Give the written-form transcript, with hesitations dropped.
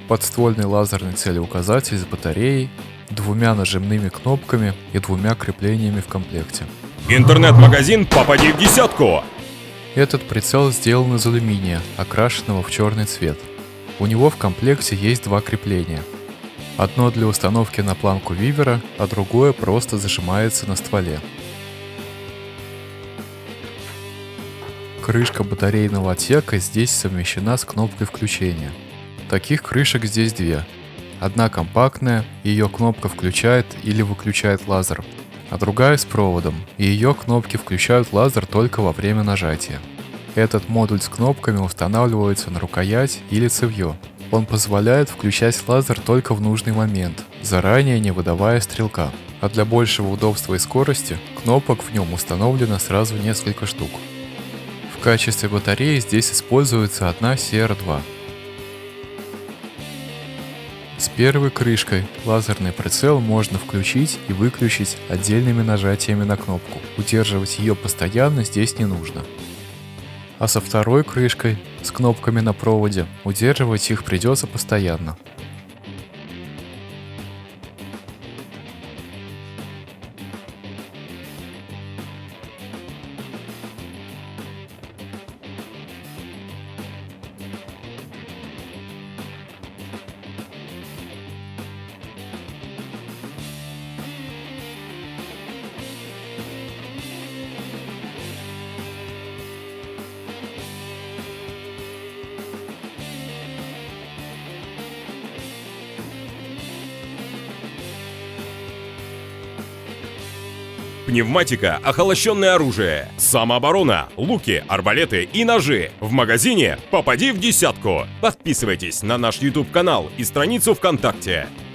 подствольный лазерный целеуказатель с батареей, 2 нажимными кнопками и 2 креплениями в комплекте. Интернет-магазин «Попади в десятку». Этот прицел сделан из алюминия, окрашенного в черный цвет. У него в комплекте есть 2 крепления. Одно для установки на планку вивера, а другое просто зажимается на стволе. Крышка батарейного отсека здесь совмещена с кнопкой включения. Таких крышек здесь 2. Одна компактная, и ее кнопка включает или выключает лазер, а другая с проводом, и ее кнопки включают лазер только во время нажатия. Этот модуль с кнопками устанавливается на рукоять или цевьё. Он позволяет включать лазер только в нужный момент, заранее не выдавая стрелка. А для большего удобства и скорости, кнопок в нем установлено сразу несколько штук. В качестве батареи здесь используется одна CR2. С первой крышкой лазерный прицел можно включить и выключить отдельными нажатиями на кнопку. Удерживать ее постоянно здесь не нужно. А со второй крышкой, с кнопками на проводе, удерживать их придется постоянно. Пневматика, охолощенное оружие, самооборона, луки, арбалеты и ножи. В магазине «Попади в десятку». Подписывайтесь на наш YouTube-канал и страницу ВКонтакте.